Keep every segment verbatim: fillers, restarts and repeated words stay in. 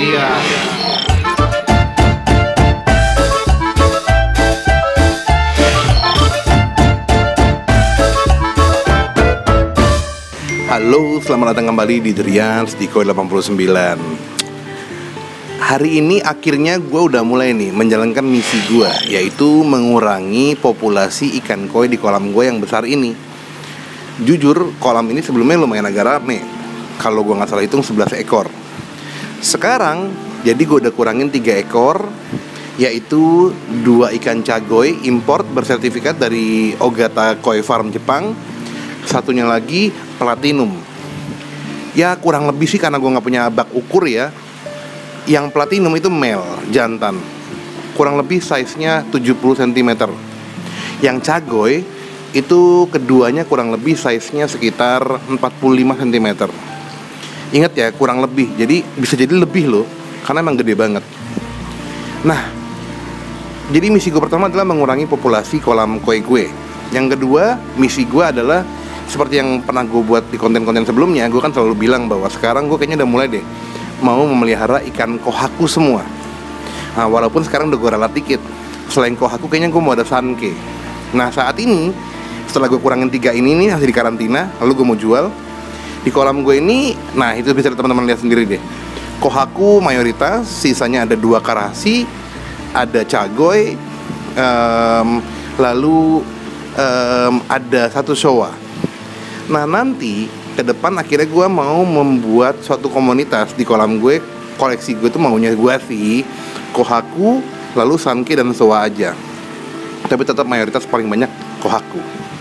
Iya. Halo, selamat datang kembali di Drians di Koi delapan puluh sembilan. Hari ini akhirnya gue udah mulai nih menjalankan misi gue, yaitu mengurangi populasi ikan koi di kolam gue yang besar ini. Jujur, kolam ini sebelumnya lumayan agak rame. Kalau gue gak salah hitung sebelas ekor. Sekarang, jadi gue udah kurangin tiga ekor, yaitu dua ikan cagoy import bersertifikat dari Ogata Koi Farm Jepang. Satunya lagi platinum. Ya kurang lebih sih, karena gue gak punya bak ukur ya, yang platinum itu male, jantan, kurang lebih size-nya tujuh puluh sentimeter. Yang cagoy itu keduanya kurang lebih size-nya sekitar empat puluh lima sentimeter. Ingat ya, kurang lebih, jadi bisa jadi lebih loh, karena emang gede banget. Nah, jadi misi gue pertama adalah mengurangi populasi kolam koi gue. Yang kedua, misi gue adalah seperti yang pernah gue buat di konten-konten sebelumnya. Gue kan selalu bilang bahwa sekarang gue kayaknya udah mulai deh mau memelihara ikan kohaku semua. Nah, walaupun sekarang udah gue ralat dikit. Selain kohaku kayaknya gue mau ada sanke. Nah, saat ini setelah gue kurangin tiga ini nih, masih di karantina, lalu gue mau jual di kolam gue ini. Nah, itu bisa teman-teman lihat sendiri deh. Kohaku mayoritas, sisanya ada dua karasi, ada cagoy, um, lalu um, ada satu showa. Nah, nanti ke depan akhirnya gue mau membuat suatu komunitas di kolam gue. Koleksi gue tuh maunya gue sih kohaku, lalu sanke dan showa aja. Tapi tetap mayoritas paling banyak kohaku.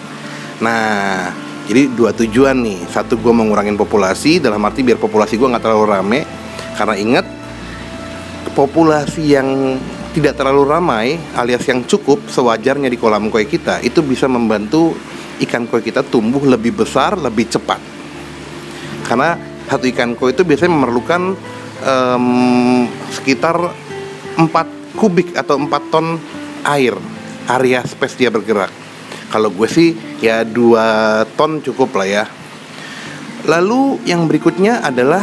Nah, jadi dua tujuan nih. Satu, gue mau ngurangin populasi, dalam arti biar populasi gue gak terlalu rame. Karena ingat, populasi yang tidak terlalu ramai alias yang cukup sewajarnya di kolam koi kita, itu bisa membantu ikan koi kita tumbuh lebih besar, lebih cepat. Karena satu ikan koi itu biasanya memerlukan um, sekitar empat kubik atau empat ton air, area space dia bergerak. Kalau gue sih ya dua ton cukup lah ya. Lalu yang berikutnya adalah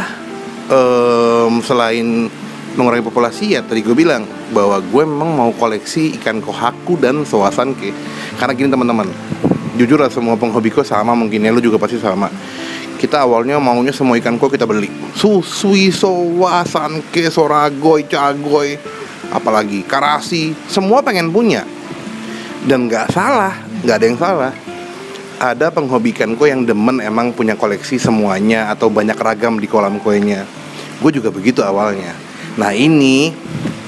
um, selain mengurangi populasi, ya tadi gue bilang bahwa gue memang mau koleksi ikan kohaku dan showa sanke. Karena gini teman-teman, jujur lah, semua penghobi koi sama, mungkin ya lu juga pasti sama. Kita awalnya maunya semua ikan koi kita beli. Susui, showa, sanke, soragoy, cagoy, apalagi karasi, semua pengen punya. Dan gak salah, gak ada yang salah. Ada penghobi ikan koi yang demen emang punya koleksi semuanya atau banyak ragam di kolam koinya. Gue juga begitu awalnya. Nah, ini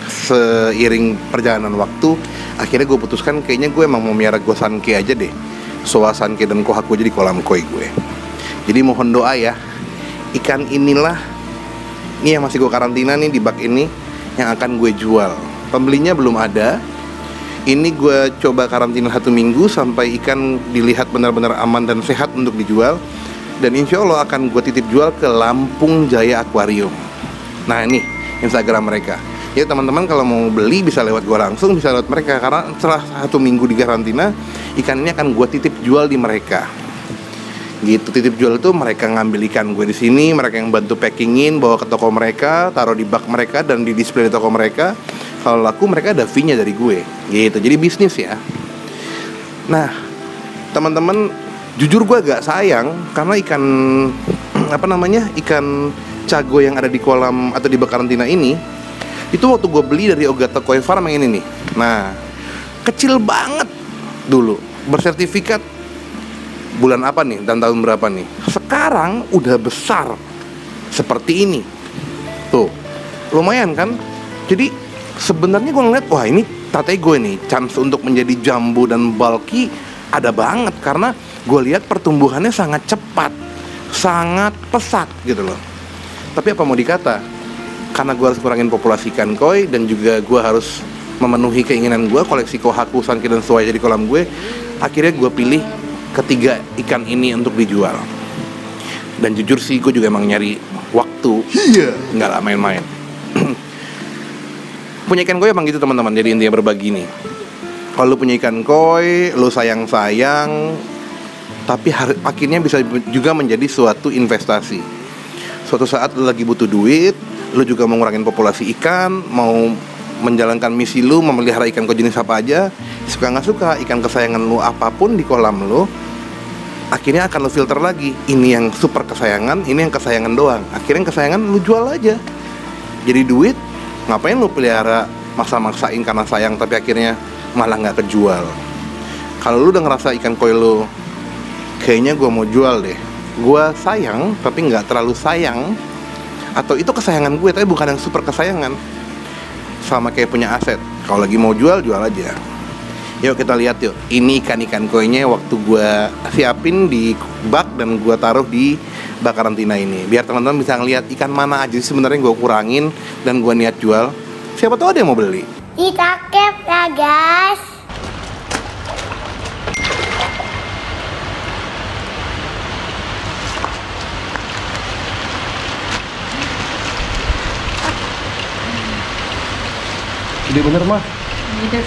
seiring perjalanan waktu, akhirnya gue putuskan kayaknya gue emang mau miara gue sanke aja deh. Showa, sanke, dan kohaku aja di kolam koi gue. Jadi mohon doa ya. Ikan inilah, ini yang masih gue karantina nih di bak ini, yang akan gue jual. Pembelinya belum ada. Ini gue coba karantina satu minggu sampai ikan dilihat benar-benar aman dan sehat untuk dijual. Dan insya Allah akan gue titip jual ke Lampung Jaya Aquarium. Nah, ini Instagram mereka. Ya teman-teman, kalau mau beli bisa lewat gue langsung, bisa lewat mereka. Karena setelah satu minggu di karantina, ikan ini akan gue titip jual di mereka. Gitu, titip jual itu mereka ngambil ikan gue di sini, mereka yang bantu packingin, bawa ke toko mereka, taruh di bak mereka dan di display di toko mereka. Kalau laku mereka ada fee-nya dari gue. Gitu, jadi bisnis ya. Nah, teman-teman, jujur gue agak sayang karena ikan apa namanya? ikan cago yang ada di kolam atau di bak karantina ini, itu waktu gue beli dari Ogata Koi Farm yang ini nih. Nah, kecil banget dulu, bersertifikat bulan apa nih dan tahun berapa nih. Sekarang udah besar seperti ini. Tuh, lumayan kan? Jadi sebenarnya gue ngeliat, wah ini tate gue nih, chance untuk menjadi jumbo dan bulky ada banget. Karena gue lihat pertumbuhannya sangat cepat, sangat pesat gitu loh. Tapi apa mau dikata, karena gue harus kurangin populasi ikan koi dan juga gue harus memenuhi keinginan gue koleksi kohaku, sanke, dan showa di kolam gue, akhirnya gue pilih ketiga ikan ini untuk dijual. Dan jujur sih gue juga emang nyari waktu, iya, nggak lah main-main. Punya ikan koi emang gitu teman-teman, jadi intinya berbagi nih. Kalau lu punya ikan koi, lu sayang-sayang, tapi har- akhirnya bisa juga menjadi suatu investasi. Suatu saat lu lagi butuh duit, lu juga mau ngurangin populasi ikan, mau menjalankan misi lu memelihara ikan koi jenis apa aja, suka nggak suka ikan kesayangan lu apapun di kolam lu, akhirnya akan lu filter lagi. Ini yang super kesayangan, ini yang kesayangan doang. Akhirnya yang kesayangan lu jual aja. Jadi duit, ngapain lu pelihara maksa-maksain karena sayang tapi akhirnya malah nggak kejual. Kalau lu udah ngerasa ikan koi lu kayaknya gue mau jual deh, gue sayang tapi nggak terlalu sayang, atau itu kesayangan gue tapi bukan yang super kesayangan, sama kayak punya aset. Kalau lagi mau jual, jual aja. Yuk kita lihat yuk. Ini ikan-ikan koinya waktu gue siapin di bak dan gue taruh di bak karantina ini, biar teman-teman bisa ngeliat ikan mana aja sebenarnya gue kurangin dan gue niat jual. Siapa tahu ada yang mau beli. Ditangkap ya guys. Gede bener mah. Gede.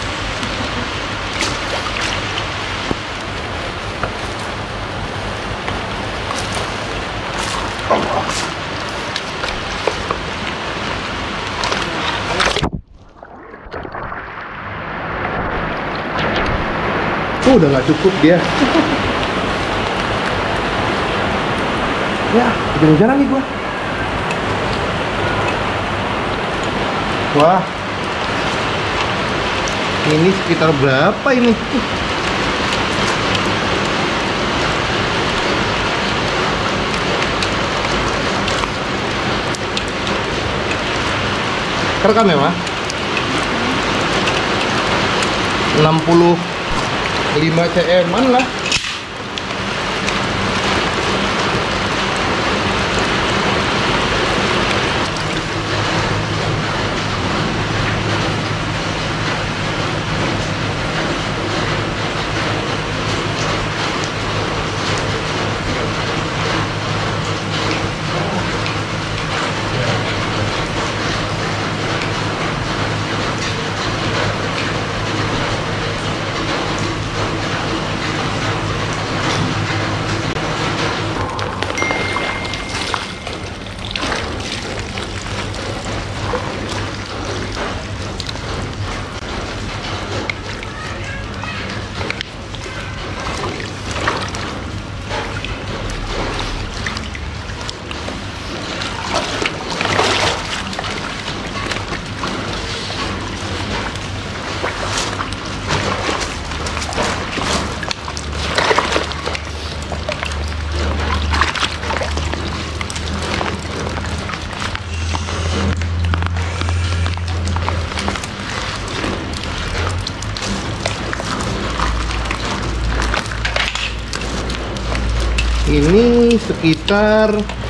Oh, udah nggak cukup dia. Ya, jarang nih gua. Wah, ini sekitar berapa ini? Kerekam ya, Mah? enam puluh lima cm-an lah. Ini sekitar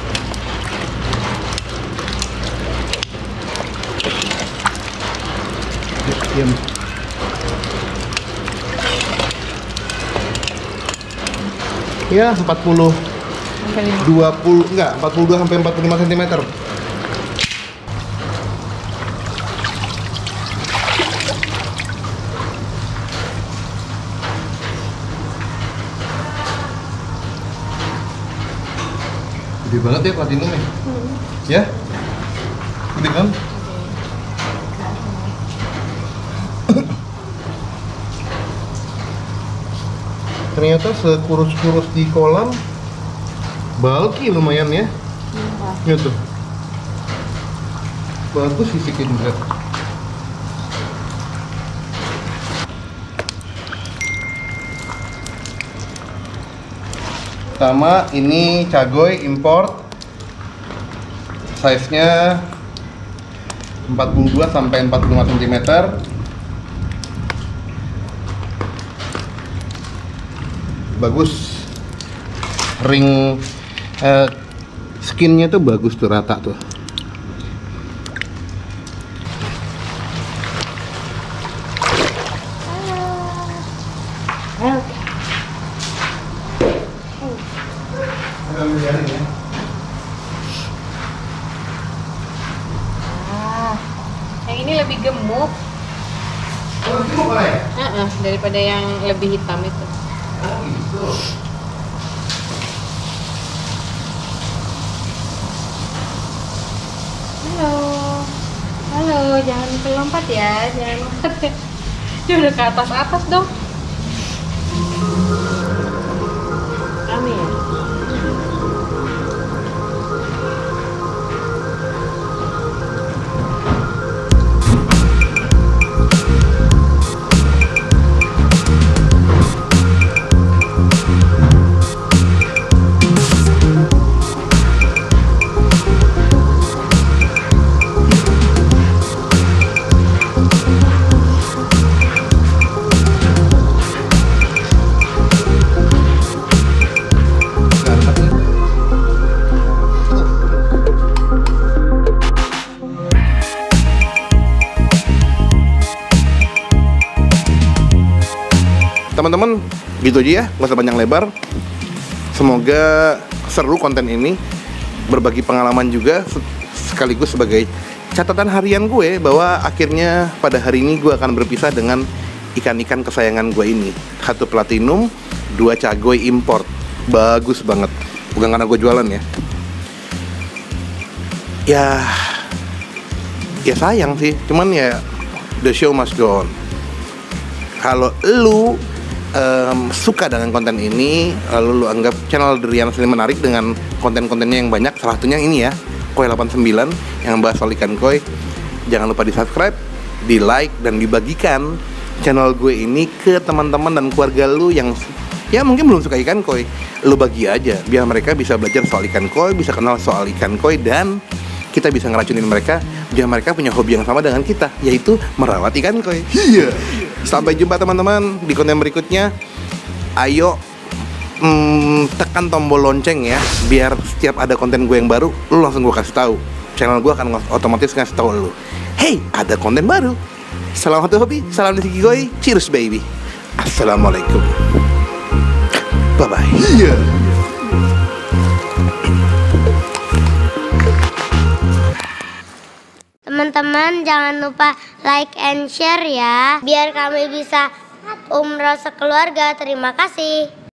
diam. Ya, empat puluh dua puluh enggak, empat puluh dua sampai empat puluh lima sentimeter. Gede banget ya platinum ya? Hmm. Ya? Gede kan? Ternyata sekurus-kurus di kolam bulky lumayan ya. Hmm. Ini tuh bagus fisiknya juga. Sama ini cagoy import, size-nya empat puluh dua sampai empat puluh lima sentimeter. Bagus, ring eh, skinnya tuh bagus tuh, rata tuh. Ah, yang ini lebih gemuk. Oh, gemuk lah ya? Uh-uh, daripada yang lebih hitam itu. Oh gitu. jangan kelompat ya, jangan lompat ya. Dia udah ke atas atas dong. Rame ya. Teman-teman, gitu aja ya, nggak usah panjang lebar. Semoga seru konten ini, berbagi pengalaman juga sekaligus sebagai catatan harian gue bahwa akhirnya pada hari ini gue akan berpisah dengan ikan-ikan kesayangan gue ini. Satu platinum, dua cagoy import, bagus banget. Bukan karena gue jualan ya. Ya, ya sayang sih. Cuman ya the show must go on. Kalau lu Um, suka dengan konten ini, lalu lu anggap channel Durian ini menarik dengan konten-kontennya yang banyak, salah satunya ini ya, Koi delapan puluh sembilan yang bahas soal ikan koi. Jangan lupa di subscribe, di like, dan dibagikan channel gue ini ke teman-teman dan keluarga lu yang ya mungkin belum suka ikan koi. Lu bagi aja, biar mereka bisa belajar soal ikan koi, bisa kenal soal ikan koi, dan kita bisa ngeracunin mereka biar mereka punya hobi yang sama dengan kita, yaitu merawat ikan koi. Iya. Sampai jumpa teman-teman di konten berikutnya. Ayo mm, tekan tombol lonceng ya, biar setiap ada konten gue yang baru, lu langsung gue kasih tahu. Channel gue akan otomatis ngasih tahu lu, hey, ada konten baru. Salam satu hobi, salam dari Koi, cheers baby. Assalamualaikum. Bye bye. Iya. Teman-teman jangan lupa like and share ya, biar kami bisa umroh sekeluarga. Terima kasih.